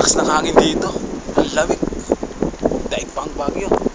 lakas ng hangin dito. Ang lamig. Daig pa ang Baguio.